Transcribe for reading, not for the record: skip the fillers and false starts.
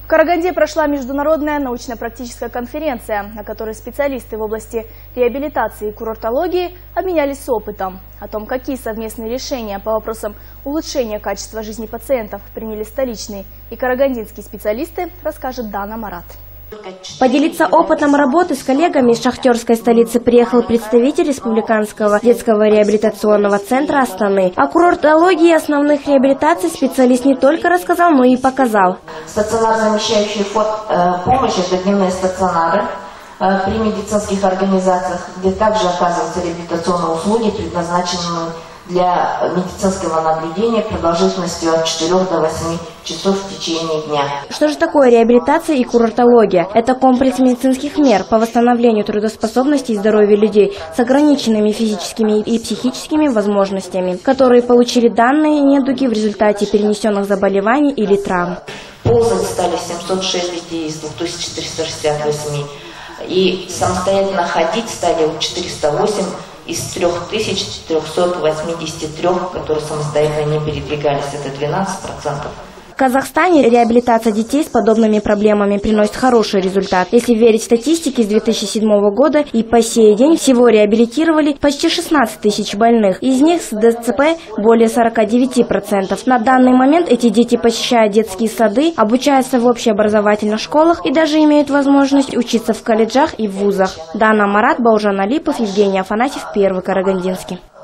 Караганде прошла международная научно-практическая конференция, на которой специалисты в области реабилитации и курортологии обменялись опытом. О том, какие совместные решения по вопросам улучшения качества жизни пациентов приняли столичные и карагандинские специалисты, расскажет Дана Марат. Поделиться опытом работы с коллегами из шахтерской столицы приехал представитель Республиканского детского реабилитационного центра Астаны. О курортологии и основных реабилитаций специалист не только рассказал, но и показал. Стационар, замещающий помощь, это дневные стационары при медицинских организациях, где также оказываются реабилитационные услуги, предназначенные для медицинского наблюдения продолжительностью от 4 до 8 часов в течение дня. Что же такое реабилитация и курортология? Это комплекс медицинских мер по восстановлению трудоспособности и здоровья людей с ограниченными физическими и психическими возможностями, которые получили данные недуги в результате перенесенных заболеваний или травм. Ползать стали 706 детей из 2468, и самостоятельно ходить стали 408 из 3383, которые самостоятельно не передвигались, это 12%. В Казахстане реабилитация детей с подобными проблемами приносит хороший результат. Если верить статистике с 2007 года, и по сей день всего реабилитировали почти 16 тысяч больных. Из них с ДЦП более 49%. На данный момент эти дети посещают детские сады, обучаются в общеобразовательных школах и даже имеют возможность учиться в колледжах и в вузах. Дана Марат, Баужан Алипов, Евгений Афанасьев, Первый Карагандинский.